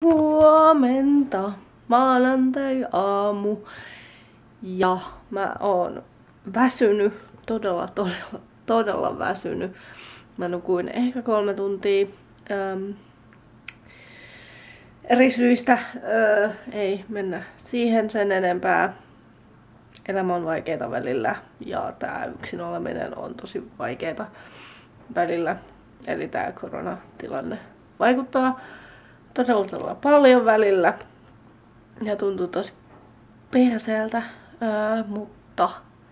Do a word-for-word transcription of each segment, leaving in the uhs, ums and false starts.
Huomenta, maanantai-aamu. Ja mä oon väsynyt, todella, todella, todella väsynyt. Mä nukuin ehkä kolme tuntia. Ähm, eri syistä öö, ei mennä siihen sen enempää. Elämä on vaikeeta välillä ja tää yksin oleminen on tosi vaikeeta välillä. Eli tää koronatilanne vaikuttaa todella, todella paljon välillä ja tuntuu tosi perseeltä, öö, mutta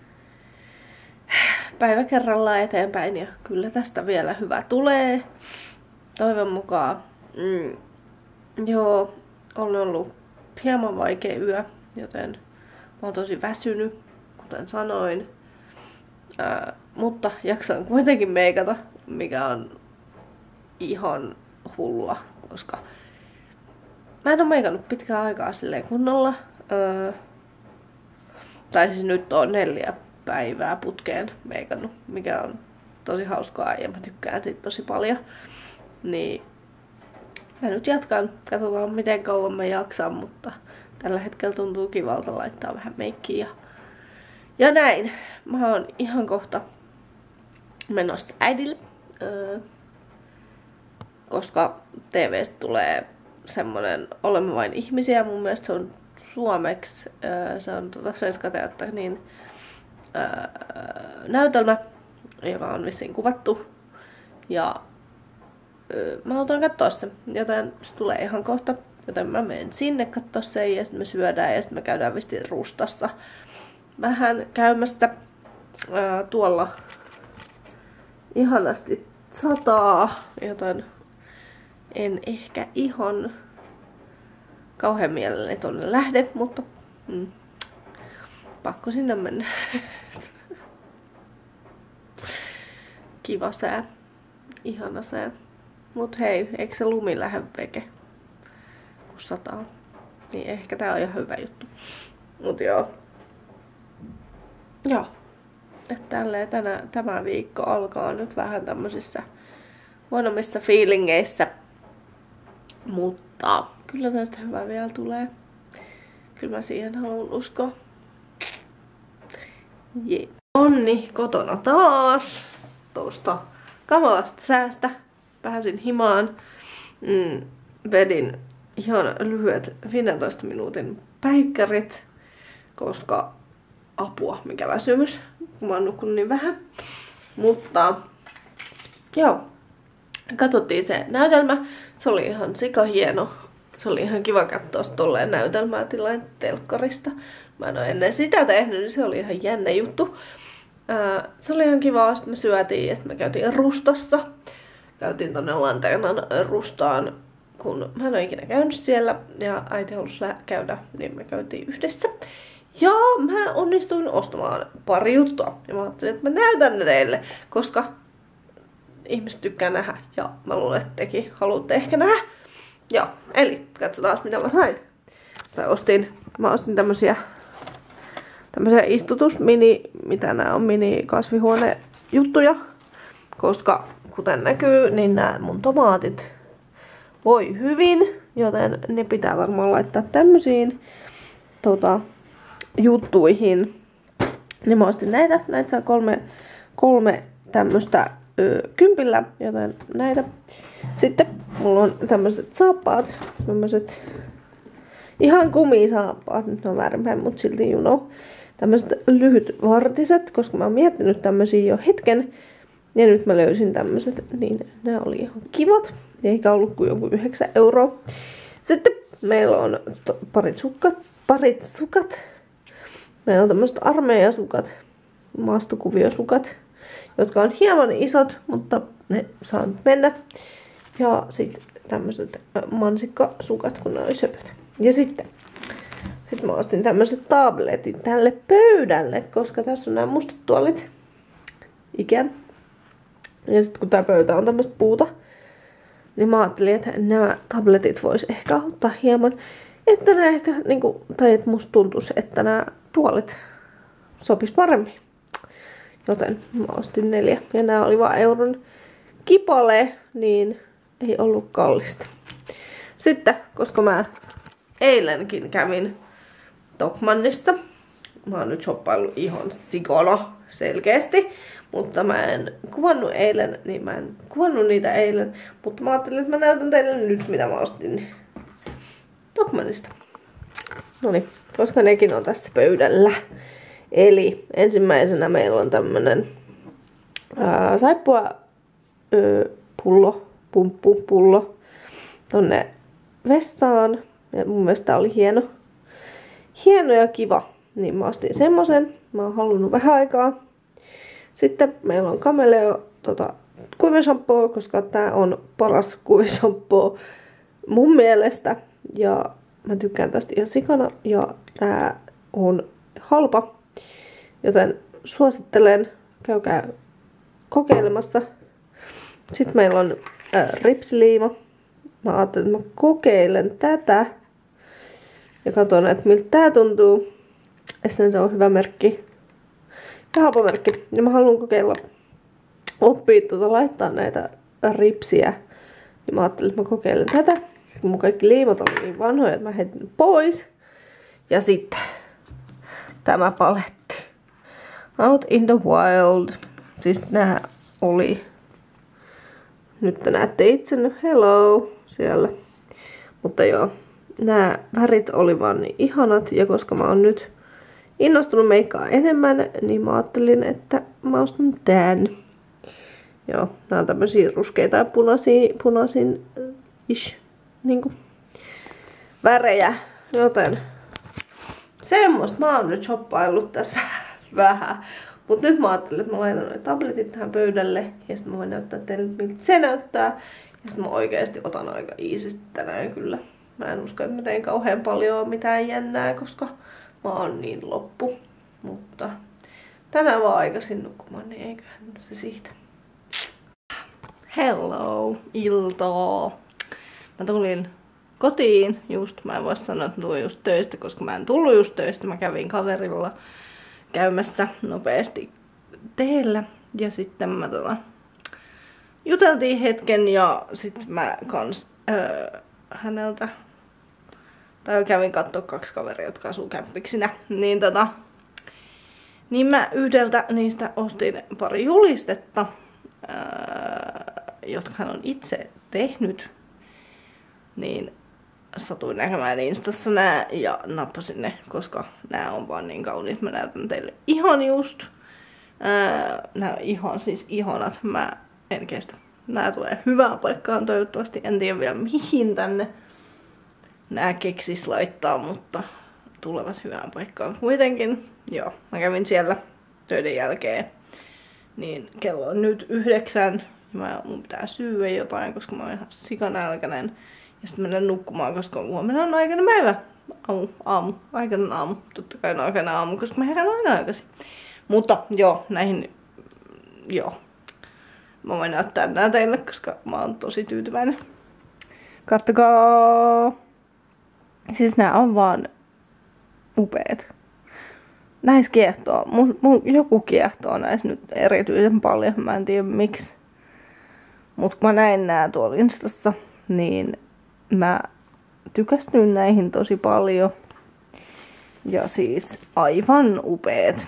päivä kerrallaan eteenpäin ja kyllä tästä vielä hyvä tulee. Toivon mukaan. Mm, joo, on ollut hieman vaikea yö, joten mä oon tosi väsynyt, kuten sanoin. Öö, mutta jaksan kuitenkin meikata, mikä on ihan hullua, koska mä en oo meikannut pitkään aikaa silleen kunnolla. Öö, tai siis nyt on neljä päivää putkeen meikannut, mikä on tosi hauskaa ja mä tykkään siitä tosi paljon. Niin mä nyt jatkan, katsotaan miten kauan mä jaksan, mutta tällä hetkellä tuntuu kivalta laittaa vähän meikkiä ja, ja näin. Mä oon ihan kohta menossa äidille, öö, koska T V:stä tulee semmonen Olemme vain ihmisiä, mun mielestä se on suomeksi, öö, se on tota Svenska Teatterin öö, näytelmä, joka on vissiin kuvattu. Ja öö, mä haluan katsoa sen, joten se tulee ihan kohta. Joten mä menen sinne katsoa sen ja sitten me syödään ja sitten me käydään vistiin Rustassa vähän käymässä. Öö, tuolla ihanasti sataa, joten en ehkä ihan kauhean mielelläni tonne lähde, mutta mm, pakko sinne mennä. Kiva sää. Ihana sää. Mut hei, eikö se lumi lähde veke, kun sataa? Niin ehkä tää on ihan hyvä juttu. Mut joo. Joo. Että tälleen tänä, tämä viikko alkaa nyt vähän tämmöisissä huonommissa fiilingeissä. Mutta kyllä tästä hyvä vielä tulee. Kyllä mä siihen haluan uskoa. Jee. Onni kotona taas. Tuosta kamalasta säästä. Pääsin himaan. Mm, vedin ihan lyhyet viisitoista minuutin päikkärit. Koska apua, mikä väsymys. Kun mä oon nukkunut niin vähän. Mutta joo. Katsottiin se näytelmä. Se oli ihan sikahieno. Se oli ihan kiva katsoa tolleen näytelmää tilain telkkarista. Mä en ole ennen sitä tehnyt, niin se oli ihan jännä juttu. Ää, se oli ihan kivaa. Sitten me syötiin ja sitten me käytiin Rustassa. Käytiin tonne Lanteenan Rustaan, kun mä en ole ikinä käynyt siellä. Ja äiti halusi käydä, niin me käytiin yhdessä. Ja mä onnistuin ostamaan pari juttua. Ja mä ajattelin, että mä näytän ne teille, koska ihmiset tykkää nähdä ja mä luulen, että tekin haluatte ehkä nähdä. Joo, eli katsotaan mitä mä sain. Mä ostin, mä ostin tämmösiä, tämmösiä istutusmini, mitä nää on, mini kasvihuonejuttuja. Koska kuten näkyy, niin nämä mun tomaatit voi hyvin, joten ne pitää varmaan laittaa tämmösiin tota, juttuihin. Niin mä ostin näitä, näitä saa kolme, kolme tämmöstä kympillä, joten näitä. Sitten mulla on tämmöiset saappaat, tämmöiset ihan kumisaappaat, nyt on väärinpäin, mutta silti you know. Tämmöiset lyhyt vartiset, koska mä oon miettinyt tämmösiä jo hetken. Ja nyt mä löysin tämmöiset, niin nämä oli ihan kivat. Eikä ollut kuin joku yhdeksän euroa. Sitten meillä on parit sukat, parit sukat. Meillä on tämmöiset armeijasukat, maastokuviosukat, jotka on hieman isot, mutta ne saa nyt mennä. Ja sitten tämmöiset mansikkasukat, kun ne oli söpöt. Ja sitten sit mä ostin tämmöiset tabletit tälle pöydälle, koska tässä on nämä mustat tuolit. Ikean. Ja sitten kun tää pöytä on tämmöistä puuta, niin mä ajattelin, että nämä tabletit vois ehkä auttaa hieman. Että nää ehkä, niinku, tai että musta tuntuisi, että nämä tuolit sopis paremmin. Joten mä ostin neljä. Ja nämä oli vaan euron kipale, niin ei ollut kallista. Sitten, koska mä eilenkin kävin Tokmannissa, mä oon nyt shoppaillut ihan sikona selkeästi, mutta mä en kuvannut eilen, niin mä en kuvannut niitä eilen, mutta mä ajattelin, että mä näytän teille nyt, mitä mä ostin Tokmannista. Noniin, koska nekin on tässä pöydällä. Eli ensimmäisenä meillä on tämmönen ää, saippua öö, pullo, pumppu, pullo tonne vessaan. Ja mun mielestä tää oli hieno. Hieno ja kiva. Niin mä ostin semmosen. Mä oon halunnut vähän aikaa. Sitten meillä on Cameleo tota, kuivishampoo, koska tää on paras kuivishampoo mun mielestä. Ja mä tykkään tästä ihan sikana. Ja tää on halpa. Joten suosittelen. Käykää kokeilemassa. Sitten meillä on äh, ripsiliima. Mä ajattelin, että mä kokeilen tätä. Ja katson, että miltä tää tuntuu. Essence on hyvä merkki. Ja halpa merkki. Ja mä haluan kokeilla oppia tuota, laittaa näitä ripsiä. Ja mä ajattelin, että mä kokeilen tätä. Kun mun kaikki liimat oli niin vanhoja, että mä heitin pois. Ja sitten tämä paletti. Out in the Wild. Siis nää oli. Nyt te näette itsenne. Hello. Siellä. Mutta joo. Nämä värit oli vaan niin ihanat. Ja koska mä oon nyt innostunut meikkaa enemmän, niin mä ajattelin, että mä ostan tän. Joo. Nää on tämmösiä ruskeita ja punaisia. Punaisin ish. Niinku. Värejä. Joten. Semmoista mä oon nyt shoppaillut tässä vähän. Mut nyt mä ajattelin, että mä laitan noin tabletit tähän pöydälle. Ja sitten mä voin näyttää teille, miltä se näyttää. Ja sitten mä oikeesti otan aika iisisti tänään kyllä. Mä en usko, että mä tein kauhean paljon mitään jännää, koska mä oon niin loppu. Mutta tänään vaan aikaisin nukkumaan, niin eiköhän se siitä. Hello, iltaa. Mä tulin kotiin just. Mä en voi sanoa, että tulin just töistä, koska mä en tullut just töistä. Mä kävin kaverilla käymässä nopeasti teellä. Ja sitten mä tota, juteltiin hetken ja sitten mä kans öö, häneltä, tai kävin kattoo kaksi kaveria, jotka asuu kämppiksinä, niin tota, niin mä yhdeltä niistä ostin pari julistetta, öö, jotka hän on itse tehnyt, niin satuin näkemään Instassa nää ja nappasin ne, koska nää on vaan niin kauniit. Mä näytän teille ihan just. Ää, nää on ihan siis ihanat. Mä en kestä. Nää tulee hyvään paikkaan toivottavasti. En tiedä vielä mihin tänne nää keksis laittaa, mutta tulevat hyvään paikkaan kuitenkin. Joo, mä kävin siellä töiden jälkeen. Niin kello on nyt yhdeksän. Mä, mun pitää syödä jotain, koska mä oon ihan sikanälkäinen. Ja sitten mennään nukkumaan, koska huomenna on aikainen päivä. Aamu, aamu, aikainen aamu. Totta kai on aikainen aamu, koska mä herään aina aikaisin. Mutta joo, näihin, joo. Mä voin näyttää nää teille, koska mä oon tosi tyytyväinen. Kattokaa! Siis nää on vaan upeet. Näis kiehtoo. Mun, mun, joku kiehtoo näis nyt erityisen paljon. Mä en tiedä miksi. Mut kun mä näin nää tuolla Instassa, niin mä tykästyin näihin tosi paljon. Ja siis aivan upeet.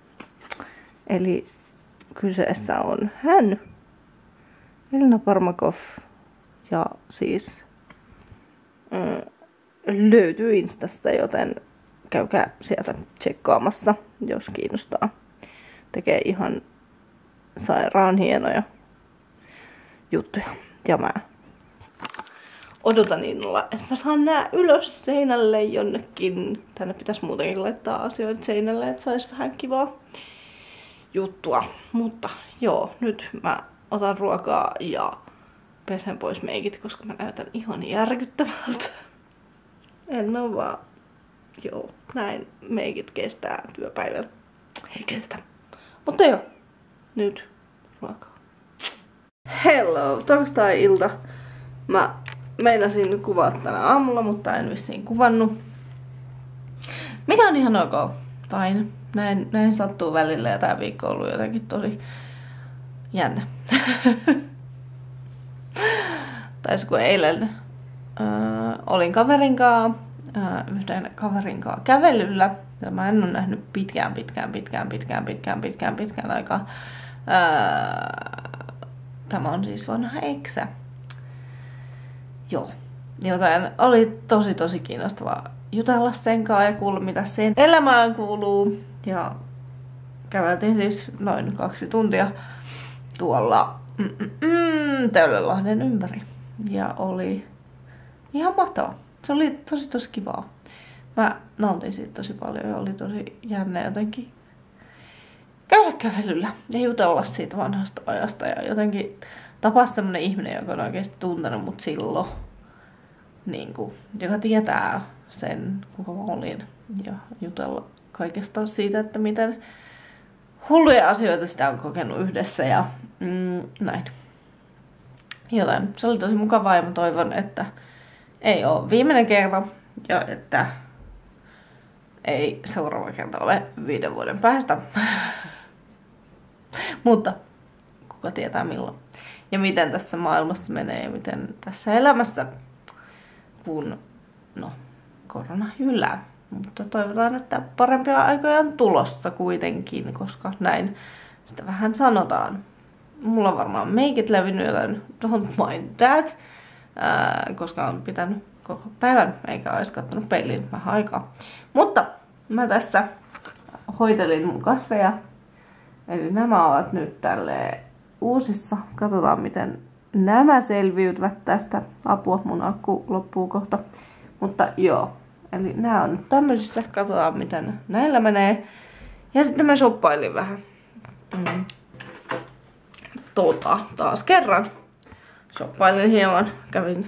Eli kyseessä on hän. Elina Parmakov. Ja siis mm, löytyy Instasta, joten käykää sieltä tsekkaamassa, jos kiinnostaa. Tekee ihan sairaan hienoja juttuja. Ja mä odotan innolla, että mä saan nää ylös seinälle jonnekin. Tänne pitäisi muutenkin laittaa asioita seinälle, että sais vähän kivaa juttua. Mutta joo, nyt mä otan ruokaa ja pesen pois meikit, koska mä näytän ihan järkyttävältä. En oo vaan. Joo, näin meikit kestää työpäivällä. Ei kestä. Mutta joo, nyt ruokaa. Hello, torstai-ilta. Mä meinasin kuvaa tänä aamulla, mutta en vissiin kuvannut. Mikä on ihan ok. Fine. Näin, näin sattuu välillä ja tää viikko on ollut jotenkin tosi jännä. Tai kun eilen äh, olin kaverin kanssa, äh, yhden kaverin kanssa kävelyllä. Mä en ole nähnyt pitkään, pitkään, pitkään, pitkään, pitkään, pitkään, pitkään aikaa. Äh, tämä on siis vanha eksä. Joo. Joten oli tosi tosi kiinnostavaa jutella sen kanssa ja kuulla mitä sen elämään kuuluu. Ja käveltiin siis noin kaksi tuntia tuolla mm, mm, mm, Töölönlahden ympäri. Ja oli ihan mahtavaa. Se oli tosi tosi kivaa. Mä nautin siitä tosi paljon ja oli tosi jännä jotenkin käydä kävelyllä ja jutella siitä vanhasta ajasta. Ja jotenkin tapas semmonen ihminen, joka on oikeasti tuntenut mut silloin. Niin kuin, joka tietää sen, kuka mä olin. Ja jutella kaikesta siitä, että miten hulluja asioita sitä on kokenut yhdessä ja mm, näin. Joten se oli tosi mukavaa ja mä toivon, että ei oo viimeinen kerta ja että ei seuraava kerta ole viiden vuoden päästä. Mutta kuka tietää milloin. Ja miten tässä maailmassa menee ja miten tässä elämässä, kun no, korona jyllää. Mutta toivotaan, että parempia aikoja on tulossa kuitenkin, koska näin sitä vähän sanotaan. Mulla on varmaan meikit levinnyt, joten don't mind that, ää, koska on pitänyt koko päivän eikä olisi kattonut peiliin vähän aikaa. Mutta mä tässä hoitelin mun kasveja. Eli nämä ovat nyt tälleen uusissa. Katsotaan miten nämä selviytyvät tästä. Apua, mun akku loppuu kohta. Mutta joo. Eli nämä on nyt tämmöisissä. Katsotaan miten näillä menee. Ja sitten mä shoppailin vähän. Mm. Tota, taas kerran. Shoppailin hieman. Kävin,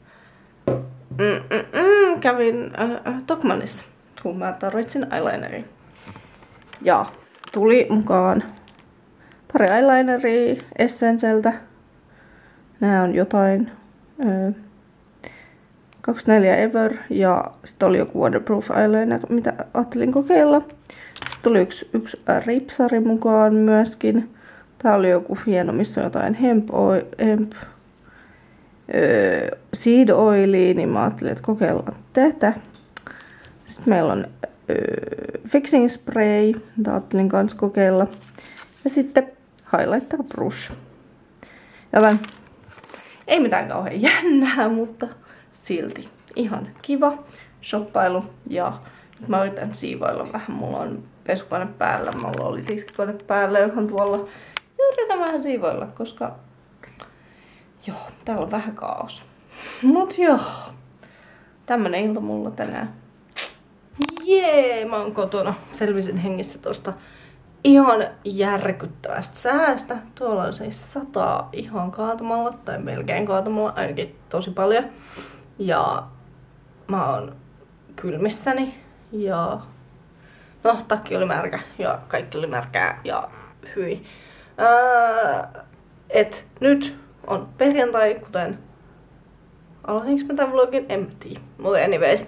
mm, mm, mm, kävin äh, äh, Tokmanissa, kun mä tarvitsin eyelineria. Ja tuli mukaan pari eyelineria Essenceltä. Nää on jotain äh, kaksikymmentäneljä Ever ja sitten oli joku waterproof eyeliner, mitä ajattelin kokeilla. Sitten tuli yksi, yksi ripsari mukaan myöskin. Tää oli joku hieno, missä on jotain hemp, oil, hemp öö, seed oilia, niin mä ajattelin, että kokeillaan tätä. Sitten meillä on öö, fixing spray, mitä ajattelin kans kokeilla. Ja sitten highlighter brush. Joten ei mitään kauhean jännää, mutta silti ihan kiva shoppailu. Ja nyt mä yritän siivoilla vähän. Mulla on pesukone päällä, mulla oli tiskikone päällä, johon tuolla yritän vähän siivoilla, koska joo, täällä on vähän kaos. Mut joo, tämmönen ilta mulla tänään. Jee, mä oon kotona. Selvisin hengissä tosta ihan järkyttävästä säästä. Tuolla on siis sataa ihan kaatamalla, tai melkein kaatamalla, ainakin tosi paljon. Ja mä oon kylmissäni ja no, takki oli märkä ja kaikki oli märkää ja hyi. Öö, et nyt on perjantai, kuten aloitinko mä tämän vlogin? En mä tiedä. Mutta anyways.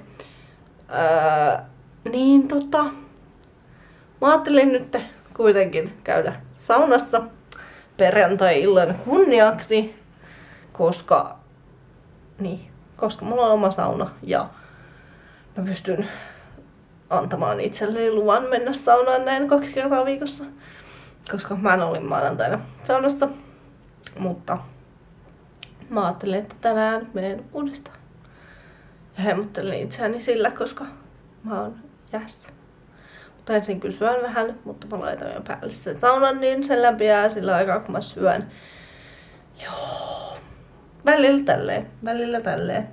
Öö, niin tota, mä ajattelin nyt kuitenkin käydä saunassa perjantai-illan kunniaksi, koska niin, koska mulla on oma sauna ja mä pystyn antamaan itselleni luvan mennä saunaan näin kaksi kertaa viikossa. Koska mä en olin maanantaina saunassa, mutta mä ajattelin, että tänään menen uudestaan. Ja hemmottelin itseäni sillä, koska mä oon jäässä. Mutta ensin kyllä syön vähän, mutta mä laitan jo päälle sen saunan, niin se lämpiää sillä aikaa, kun mä syön. Joo. Välillä tälleen, välillä tälleen.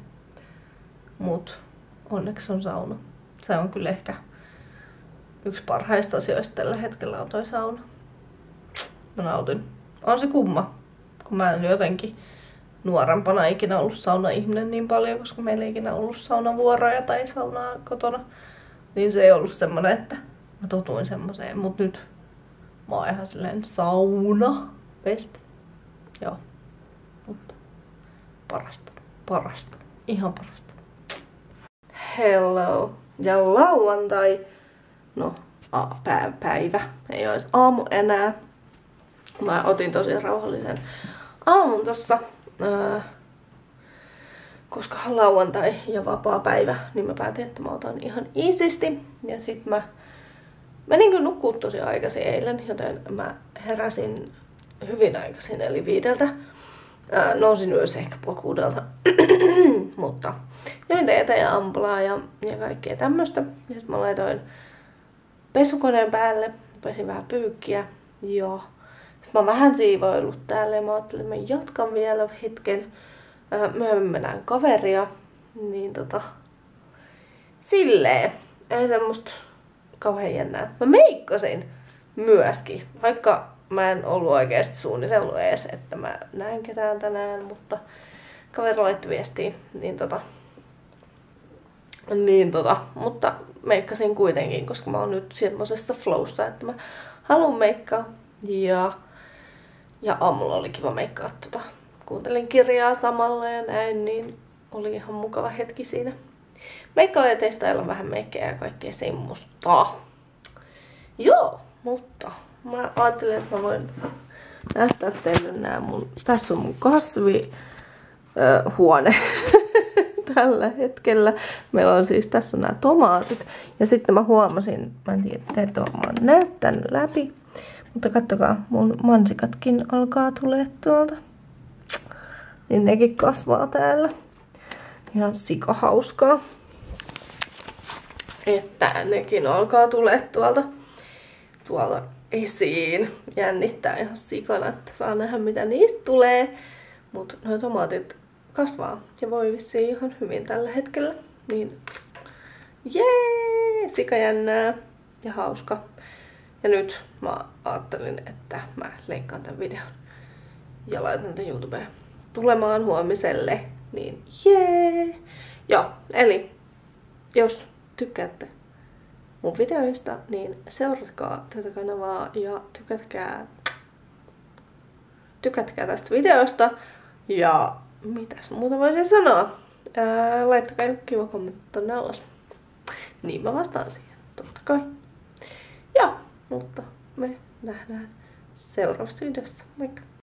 Mut onneksi on sauna. Se on kyllä ehkä yksi parhaista asioista tällä hetkellä on toi sauna. Mä nautin. On se kumma, kun mä en jotenkin nuorempana ikinä ollut sauna-ihminen niin paljon, koska meillä ei ikinä ollut saunavuoroja tai saunaa kotona. Niin se ei ollut semmonen, että mä totuin semmoseen. Mut nyt mä oon ihan silleen sauna. Best. Joo. Mutta parasta. Parasta. Ihan parasta. Hello. Ja lauantai. No, a, pä, päivä. Ei ois aamu enää. Mä otin tosi rauhallisen aamun tossa. Äh, koska on lauantai ja vapaa päivä, niin mä päätin, että mä otan ihan easysti. Ja sit mä menin kyllä nukkua tosi aikaisin eilen, joten mä heräsin hyvin aikaisin, eli viideltä. Ää, nousin ylös ehkä puoli kuudelta, mutta join teetä ja ampulaa ja, ja kaikkea tämmöstä. Ja sit mä laitoin pesukoneen päälle, pesin vähän pyykkiä ja sit mä oon vähän siivoillut täällä ja mä ajattelin, että mä jatkan vielä hetken. Ää, myöhemmin mennään kaveria, niin tota silleen, ei semmoista kauhean jännää. Mä meikkasin myöskin, vaikka mä en ollut oikeasti suunnitellut edes, että mä näen ketään tänään, mutta kaveri laittoi viestiä, niin tota, niin tota, mutta meikkasin kuitenkin, koska mä oon nyt semmosessa flowssa, että mä haluan meikkaa ja, ja aamulla oli kiva meikkaa tota. Kuuntelin kirjaa samalla ja näin, niin oli ihan mukava hetki siinä. Meikkailla ja testailla vähän meikkejä ja kaikkea semmoista. Joo, mutta mä ajattelin, että mä voin näyttää teille nää mun... Tässä on mun kasvihuone tällä hetkellä. Meillä on siis tässä nämä tomaatit. Ja sitten mä huomasin, mä en tiedä, että mä oon näyttänyt läpi. Mutta kattokaa, mun mansikatkin alkaa tulee tuolta. Niin nekin kasvaa täällä. Ihan sika hauskaa. Että nekin alkaa tulee tuolta, tuolta esiin. Jännittää ihan sikana, että saa nähdä mitä niistä tulee. Mutta nuo tomaatit kasvaa ja voi vissiin ihan hyvin tällä hetkellä. Niin jee, sika jännää ja hauska. Ja nyt mä ajattelin, että mä leikkaan tämän videon ja laitan tämän YouTubeen tulemaan huomiselle. Niin jee! Joo, eli jos tykkäätte mun videoista, niin seuratkaa tätä kanavaa ja tykätkää, tykätkää tästä videosta. Ja mitäs muuta voisin sanoa? Ää, laittakaa joku kiva kommentti tonne alas. Niin mä vastaan siihen, totta kai. Joo, mutta me nähdään seuraavassa videossa. Moikka!